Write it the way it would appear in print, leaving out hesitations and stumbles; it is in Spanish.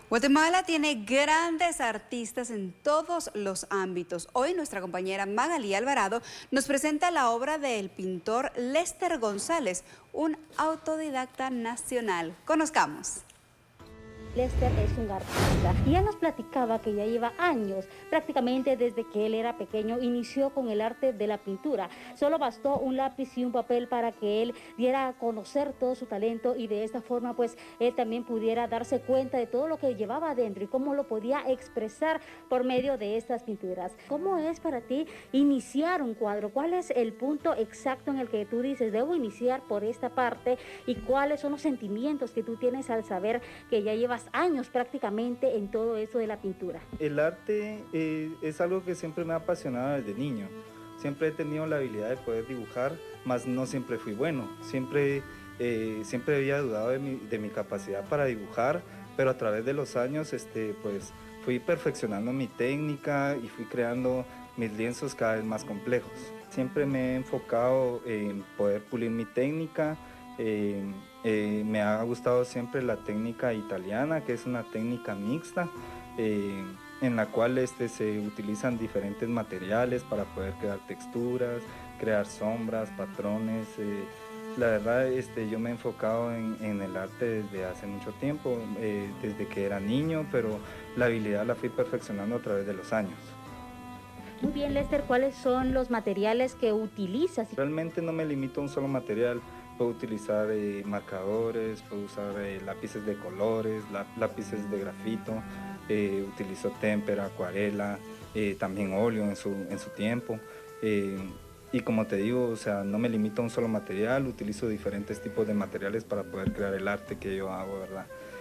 Guatemala tiene grandes artistas en todos los ámbitos. Hoy nuestra compañera Magalí Alvarado nos presenta la obra del pintor Lester González, un autodidacta nacional. Conozcamos. Lester es un artista y él nos platicaba que ya lleva años, prácticamente desde que él era pequeño, inició con el arte de la pintura. Solo bastó un lápiz y un papel para que él diera a conocer todo su talento y de esta forma pues él también pudiera darse cuenta de todo lo que llevaba adentro y cómo lo podía expresar por medio de estas pinturas. ¿Cómo es para ti iniciar un cuadro? ¿Cuál es el punto exacto en el que tú dices, debo iniciar por esta parte? ¿Y cuáles son los sentimientos que tú tienes al saber que ya llevas años prácticamente en todo eso de la pintura? El arte es algo que siempre me ha apasionado desde niño. Siempre he tenido la habilidad de poder dibujar, mas no siempre fui bueno. Siempre había dudado de mi capacidad para dibujar, pero a través de los años pues, fui perfeccionando mi técnica y fui creando mis lienzos cada vez más complejos. Siempre me he enfocado en poder pulir mi técnica. Me ha gustado siempre la técnica italiana, que es una técnica mixta, en la cual se utilizan diferentes materiales para poder crear texturas, crear sombras, patrones. La verdad, yo me he enfocado en el arte desde hace mucho tiempo, desde que era niño, pero la habilidad la fui perfeccionando a través de los años. Muy bien, Lester, ¿cuáles son los materiales que utilizas? Realmente no me limito a un solo material. Puedo utilizar marcadores, puedo usar lápices de colores, lápices de grafito, utilizo témpera, acuarela, también óleo en su tiempo. Y como te digo, o sea, no me limito a un solo material, utilizo diferentes tipos de materiales para poder crear el arte que yo hago, ¿verdad?